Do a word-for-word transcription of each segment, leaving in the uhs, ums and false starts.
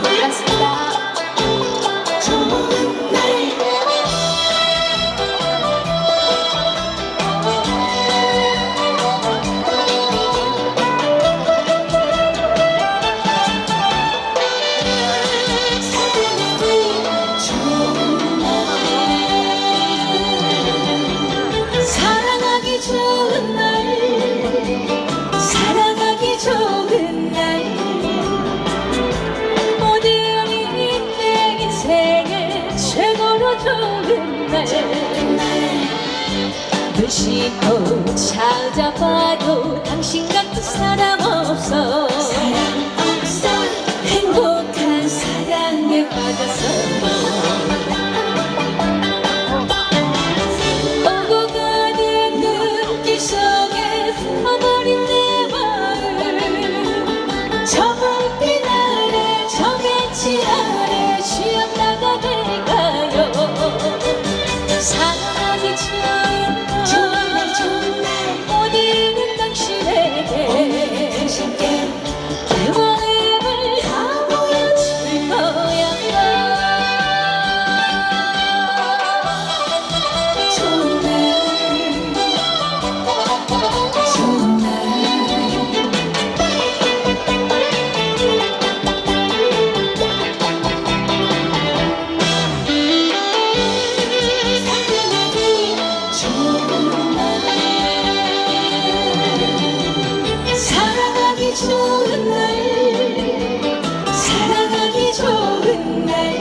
눈씻고 찾아봐도 당신 같은 사람 없어. 사람 없어. 행복한 사랑에 빠져서 오고 가는 눈길 속에 품어버린 내 마음. 저 불빛 아래 저 벤치 아래 쉬었다가 될까요? 사랑하기 처음 좋은 날, 사랑하기 좋은 날,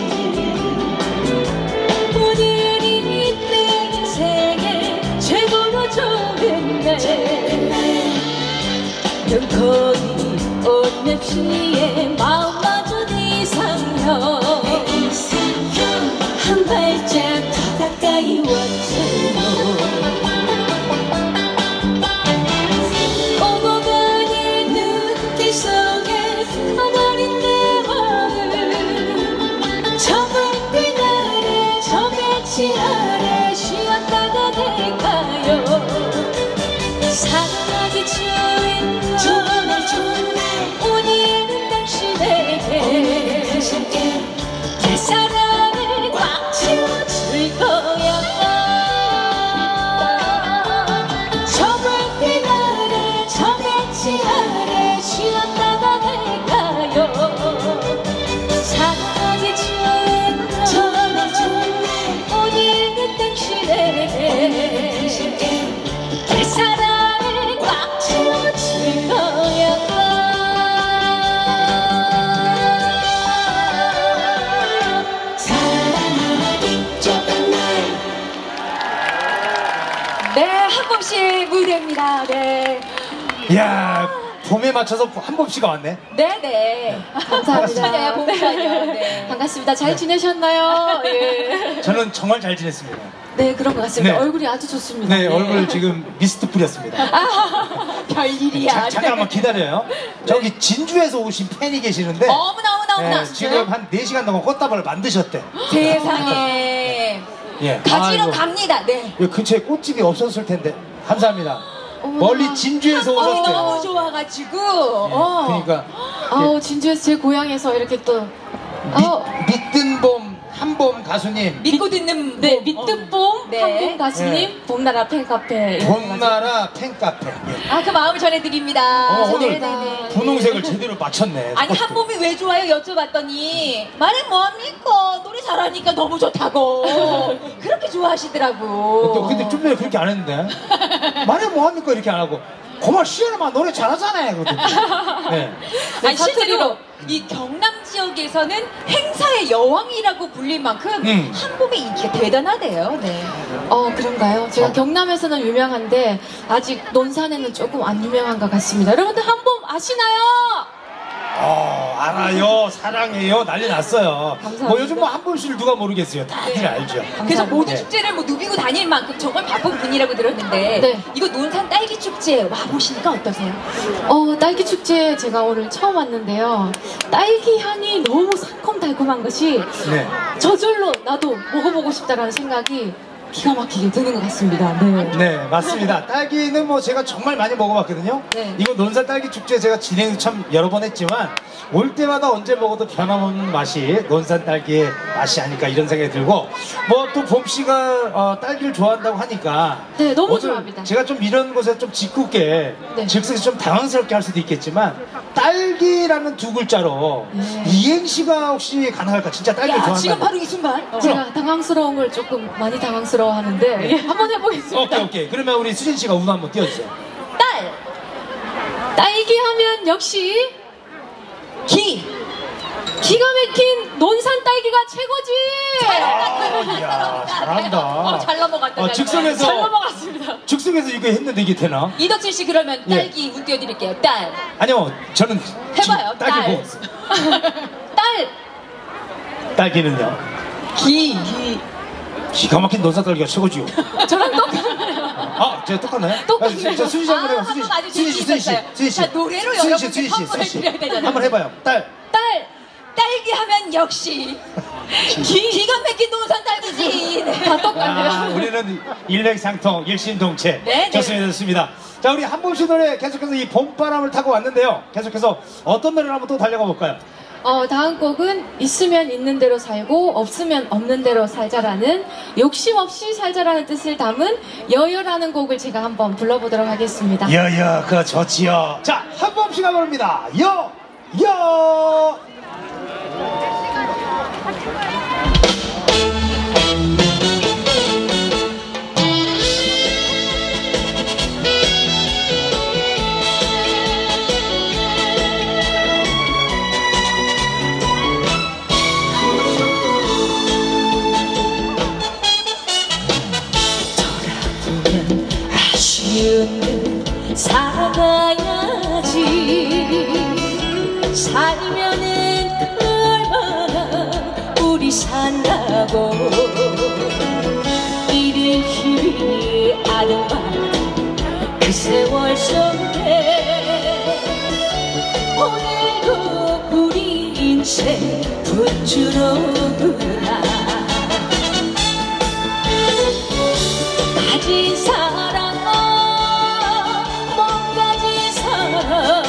오늘이 내 인생의 최고로 좋은 날. 눈코입 옷맵시에 마음마저 네 이상형, 한 발짝 더 가까이 왔어요. 속에 품어버린 내 마음. 저 불빛 아래 저 벤치 아래 쉬었다가 될까요? 사랑하기 좋은 좋은 날 좋은 날 오늘은 당신에게 오늘은 당신께 내 사랑을 꽉 채워줄 거야. 저 불빛 아래 저 벤치 아래 쉬었다가 될까요? 사랑하기 좋은 좋은 날 좋은 날 오늘은 당신에게 내 사랑을 꽉 채워줄 거야. 사랑하기 좋은 날. 네, 한 번씩 무대입니다. 네. 이야, 봄에 맞춰서 한 봄씨가 왔네. 네네. 감사합니다. 봄이요. 네. 반갑습니다. 잘 지내셨나요? 예. 저는 정말 잘 지냈습니다. 네, 그런 것 같습니다. 네. 얼굴이 아주 좋습니다. 네, 네. 얼굴 지금 미스트 뿌렸습니다. 아, 별일이야. 자, 잠깐만 기다려요. 네. 저기 진주에서 오신 팬이 계시는데 어머나 어머나 어머나. 네, 지금 한 네 시간 동안 꽃다발을 만드셨대. 세상에. 예. 가지러 아이고. 갑니다. 네. 여기 근처에 꽃집이 없었을 텐데. 감사합니다. 어머나. 멀리 진주에서 오셨대요. 어, 너무 좋아가지고. 예, 어. 그러니까 아우, 진주에서 제 고향에서 이렇게 또 미, 어. 믿든 봄 한봄 가수님, 믿고 듣는 네, 믿든 봄 네. 한봄 가수님, 네. 봄나라 팬카페. 봄나라 팬카페. 예. 아, 그 마음을 전해드립니다. 어, 오늘 네네네. 분홍색을 제대로 맞췄네. 아니, 한봄이 왜 좋아요? 여쭤봤더니 말해 뭐합니까? 노래 잘하니까 너무 좋다고 그렇게 좋아하시더라고. 또 근데 좀 전에 그렇게 안 했는데 말해 뭐합니까 이렇게 안 하고 고마 시원하면 노래 잘하잖아요. 네. 아니, 실제로 이 경남 지역에서는 행사의 여왕이라고 불릴 만큼 음. 한봄의 인기가 대단하대요. 네. 어, 그런가요? 제가 어. 경남에서는 유명한데 아직 논산에는 조금 안 유명한 것 같습니다. 여러분들 한봄 아시나요? 어, 알아요, 사랑해요, 난리 났어요. 감사합니다. 뭐 요즘 뭐 한 번씩을 누가 모르겠어요. 다들 네. 알죠. 그래서 감사합니다. 모든 네. 축제를 뭐 누비고 다닐 만큼 정말 바쁜 분이라고 들었는데 네. 이거 논산 딸기 축제 와 보시니까 어떠세요? 어, 딸기 축제 제가 오늘 처음 왔는데요. 딸기 향이 너무 새콤달콤한 것이 네. 저절로 나도 먹어보고 싶다라는 생각이 기가 막히게 드는 것 같습니다. 네. 네, 맞습니다. 딸기는 뭐 제가 정말 많이 먹어봤거든요. 네. 이거 논산 딸기 축제 제가 진행 참 여러 번 했지만 올 때마다 언제 먹어도 변함없는 맛이 논산 딸기의 맛이 아닐까 이런 생각이 들고 뭐 또 봄씨가 어, 딸기를 좋아한다고 하니까 네, 너무 오늘 좋아합니다. 제가 좀 이런 곳에 좀 짓궂게 네. 즉석에서 좀 당황스럽게 할 수도 있겠지만 딸기라는 두 글자로 네. 이행시가 혹시 가능할까? 진짜 딸기를 야, 좋아한다. 지금 바로 이 순간. 어. 제가 당황스러운 걸 조금 많이 당황스러워하는데 예, 한번 해보겠습니다. 오케이 오케이. 그러면 우리 수진 씨가 우도 한번 띄워주세요. 딸, 딸기 하면 역시 기. 기가 막힌 논산 딸기가 최고지. 아, 이야, 잘한다. 어, 잘 넘어갔다. 어, 잘 즉석에서 잘 넘어갔습니다. 즉석에서 이거 했는데 이게 되나? 이덕진 씨 그러면 예. 딸기 운 띄워드릴게요. 딸. 아니요, 저는 해봐요. 지금 딸기 딸. 먹었어요. 딸 딸기는요? 기. 기. 기가 막힌 논산 딸기가 최고지요. 저랑 똑같아요. 아, 제가 똑같나요? 똑같아요. 아, 저 수진 씨 한번 아, 해봐요. 수진 한번 아주 씨, 수진 씨, 수진 씨, 재밌었어요. 수진 씨. 자, 노래로 수진 씨, 여러분께 수진 씨, 선물을 수진 씨. 드려야 되잖아요. 한번 해봐요. 딸. 딸. 딸기 하면 역시 기, 기가 막힌 논산 딸기지. 네. 다 똑같네요. 아, 우리는 일맥상통, 일심동체. 네, 네. 좋습니다, 좋습니다. 자, 우리 한범 씨 노래 계속해서 이 봄바람을 타고 왔는데요. 계속해서 어떤 노래를 한번 또 달려가 볼까요? 어, 다음 곡은 있으면 있는 대로 살고 없으면 없는 대로 살자라는 욕심 없이 살자라는 뜻을 담은 여여라는 곡을 제가 한번 불러보도록 하겠습니다. 여여, 그 좋지요. 자, 한범 씨가 부릅니다. 여, 여. 아쉬운 듯 살아가야지. 살면은 얼마나 우리 산다고. 이를 힘이 아득한 그 세월 속에 오늘도 우리 인생 붙주로구나. 가진 사랑 못 가진 사랑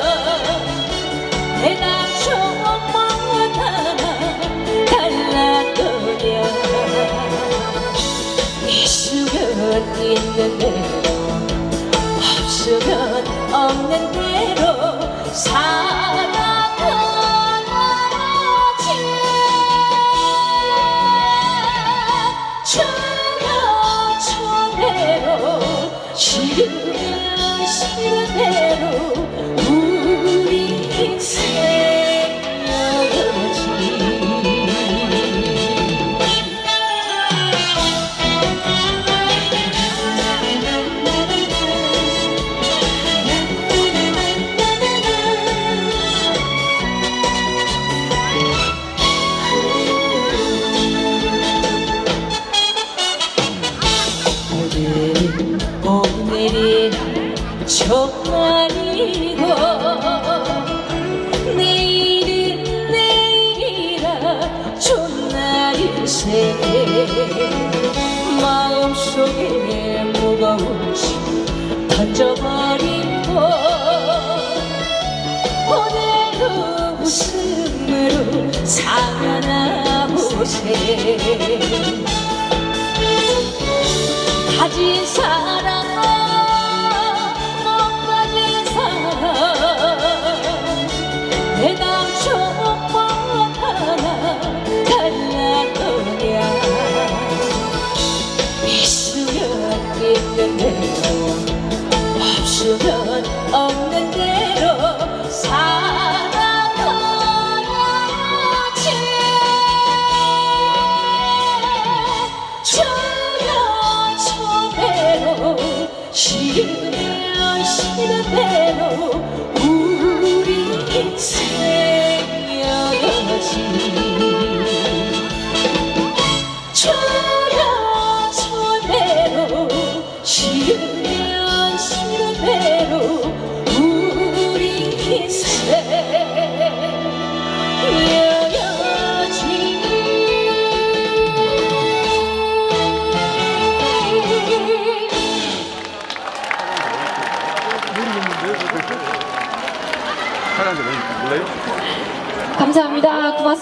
내가 조금마다 달랐더냐. 있으면 있는 대로 없으면 없는 대로 살아가야지. 싫으면 싫은 대로 우리 인생이어야지. 오늘이 정말이고 내일은 내일이라 좋날일세. 마음속에 무거운 짐 던져버리고 오늘도 웃음으로 살아나 보세. 가진 사랑 못 가진 사랑 내가 조금마다 달랐더냐. 있으면 있는 대로 없으면 없는 대로 살아가야지. 저여 저대로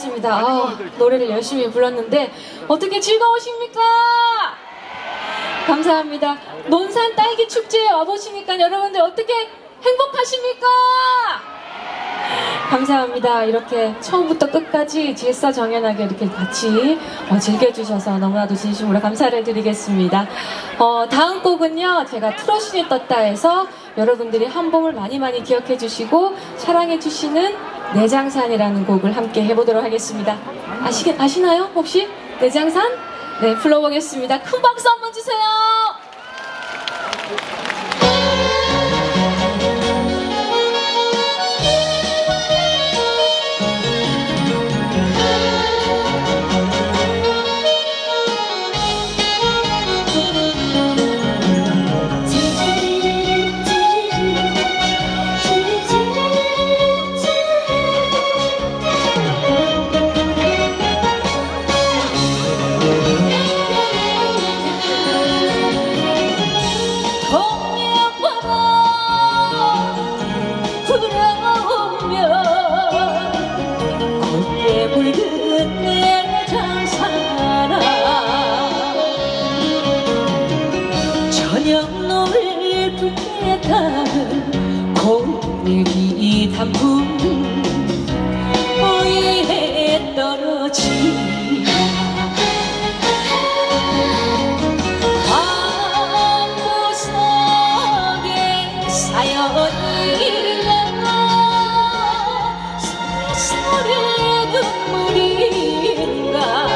반갑습니다. 아, 노래를 열심히 불렀는데 어떻게 즐거우십니까? 감사합니다. 논산 딸기 축제에 와보시니까 여러분들 어떻게 행복하십니까? 감사합니다. 이렇게 처음부터 끝까지 질서정연하게 이렇게 같이 어, 즐겨주셔서 너무나도 진심으로 감사를 드리겠습니다. 어, 다음 곡은요, 제가 트롯신이 떴다에서 여러분들이 한봄을 많이 많이 기억해 주시고 사랑해 주시는 내장산이라는 곡을 함께 해보도록 하겠습니다. 아시, 아시나요? 혹시? 내장산? 네, 불러보겠습니다. 큰 박수 한번 주세요. 고내기 단풍 위에 떨어지나 방구석에 사연이나 서울의 눈물인가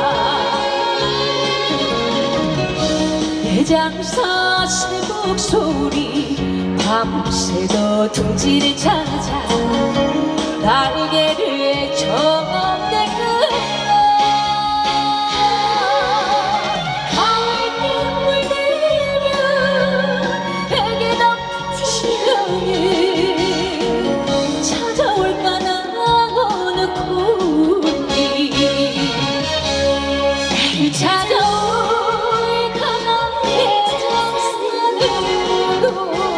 내장사 새곡 소리 밤새도 둥지를 찾아 날개를 정대그나 가을비 물들며 베개 덮은 시간에 찾아올까나 어느 꿈이 나를 찾아올까나 해장산으로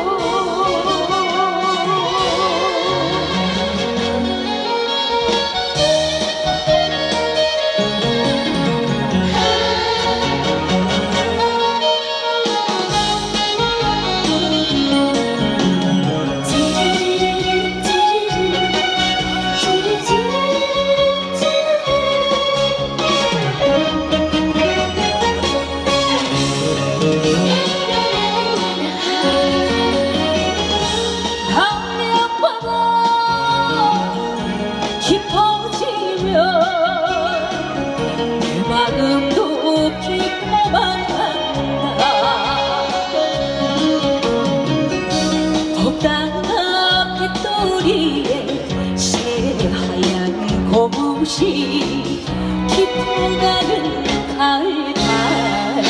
깊어가는 가을 바람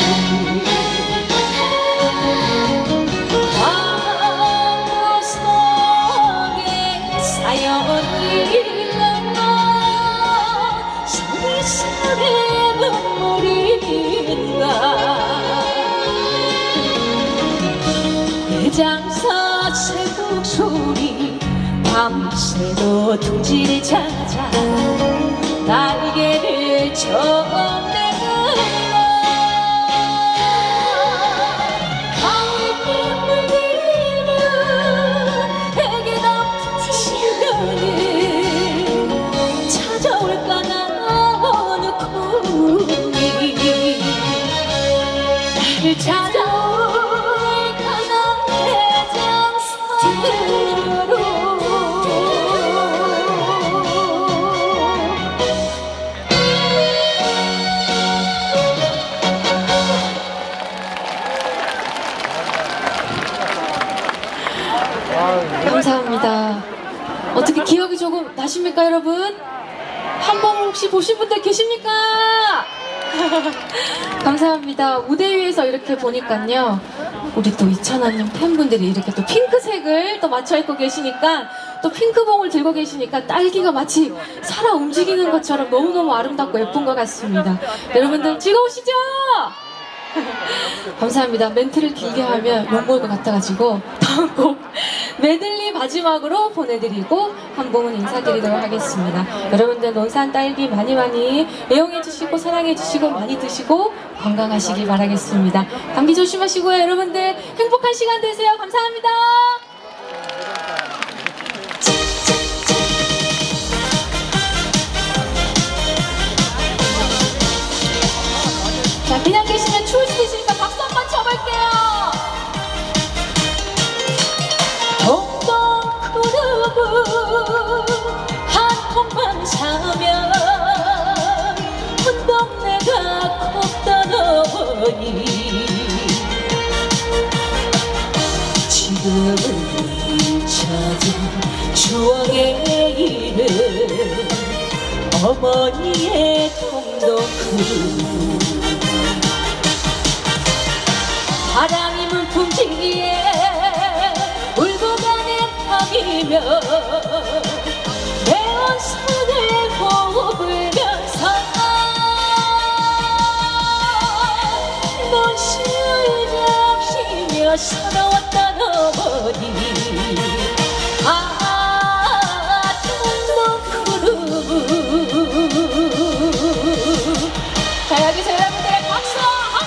방구석에 사연이나 서리서리 눈물인가 내장사 새곡 소리 밤새도 둥지를 찾아 날개를 정대그나 가을비 물들며 베개 덮은 시간에 찾아올까나 어느 꿈이 나를 찾아올까나 해장산으로 감사합니다. 어떻게 기억이 조금 나십니까, 여러분? 한번 혹시 보신 분들 계십니까? 감사합니다. 무대 위에서 이렇게 보니까요, 우리 또 이찬아님 팬분들이 이렇게 또 핑크색을 또 맞춰 입고 계시니까, 또 핑크봉을 들고 계시니까 딸기가 마치 살아 움직이는 것처럼 너무너무 아름답고 예쁜 것 같습니다. 여러분들 즐거우시죠? 감사합니다. 멘트를 길게 하면 욕먹을 것 같아가지고 다음 곡 메들리 마지막으로 보내드리고 한 곡은 인사드리도록 하겠습니다. 여러분들 논산 딸기 많이 많이 애용해주시고 사랑해주시고 많이 드시고 건강하시길 바라겠습니다. 감기 조심하시고요. 여러분들 행복한 시간 되세요. 감사합니다. 자, 그냥 계시면 추울 수도 있으니까 박수 한번 쳐볼게요. 동동 그룹은 한 통만 사면 온 동네가 걷다더니 지금은 잊혀진 추억의 이름 어머니의 동동 그룹 바람이 문풍지기에 울고 가는 밤이며 매운 산을 보면서 눈시울 잡시며 살아왔던 어머니 아 동동 그룹 자 여기서 여러분들의 박수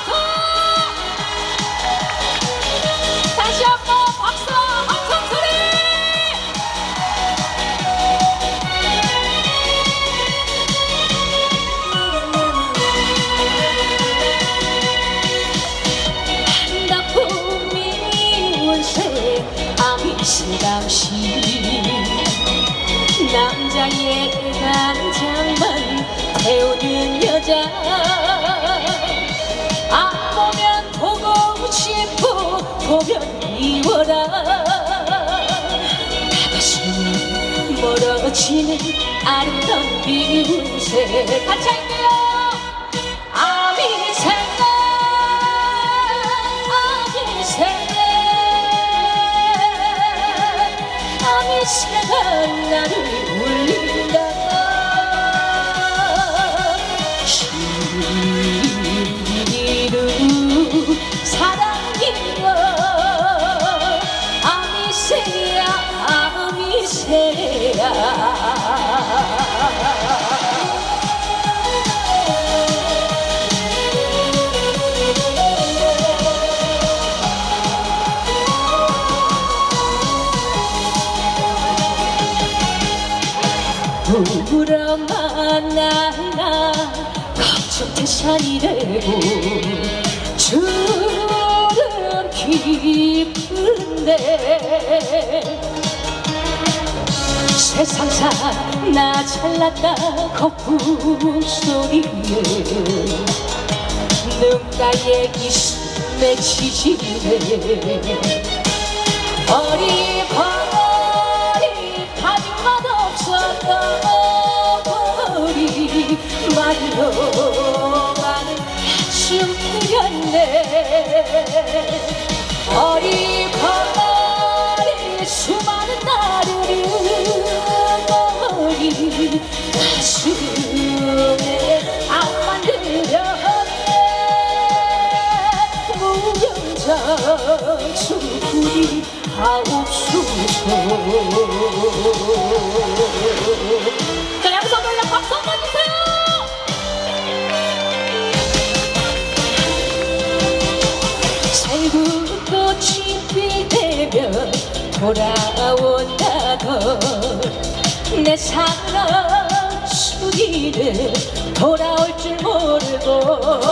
다시 한번 박수 함성 소리 한다품 미운새 아미새 당시 남자의 간장만 태우는 여자 안 보면 보고 싶고 보면 미워라 다가서면 멀어지는 아름다운 미운새 같이 할게요 아미새가 아미새 아미새가 나를 울린다 시루 사랑이여 아미새야 아미새야 울어만 날라 걱정 태산이 되고 주름 깊은데 세상사 나 잘났다 거품 소리에 눈가에 기스 맺히지네 어리버리 가진 것 없었던 머리 말로 가는 한숨 뿌렸네 어리버리 수많은 나를 머리 가슴에 안 만들었네 무영장 수풀이 하옵소서 자 양손 올려 박수 한번 주세요 살구꽃이 피되면 돌아온다던 내 사랑 수기는 돌아올 줄 모르고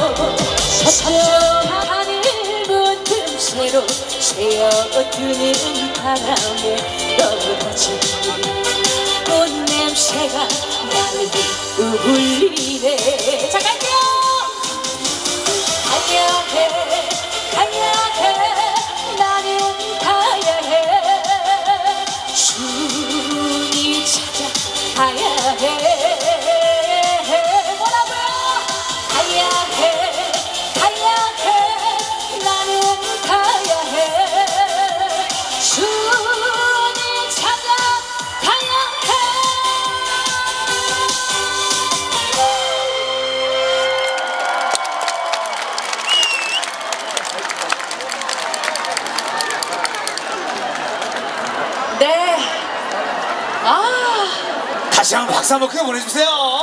서쪽 하늘은 틈새로 새어드는 바람에 떨어진 꽃냄새가 나를 울리네 자 갈게요 가야 해 가야 해 나는 가야 해 순이 찾아 가야 해 뭐라고요 가야 해 가야 해 나는 가야 해 순이 찾아 가야 해 다시 한번 박수 한번 크게 보내주세요.